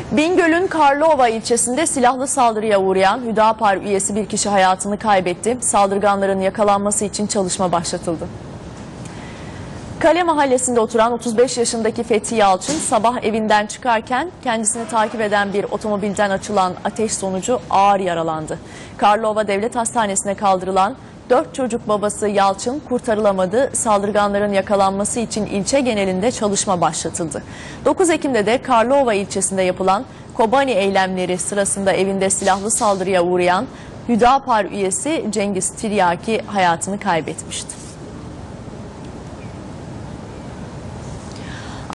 Bingöl'ün Karlova ilçesinde silahlı saldırıya uğrayan Hüdapar üyesi bir kişi hayatını kaybetti. Saldırganların yakalanması için çalışma başlatıldı. Kale mahallesinde oturan 35 yaşındaki Fethi Yalçın sabah evinden çıkarken kendisini takip eden bir otomobilden açılan ateş sonucu ağır yaralandı. Karlova Devlet Hastanesi'ne kaldırılan 4 çocuk babası Yalçın kurtarılamadı. Saldırganların yakalanması için ilçe genelinde çalışma başlatıldı. 9 Ekim'de de Karlova ilçesinde yapılan Kobani eylemleri sırasında evinde silahlı saldırıya uğrayan Hüdapar üyesi Cengiz Tiryaki hayatını kaybetmişti.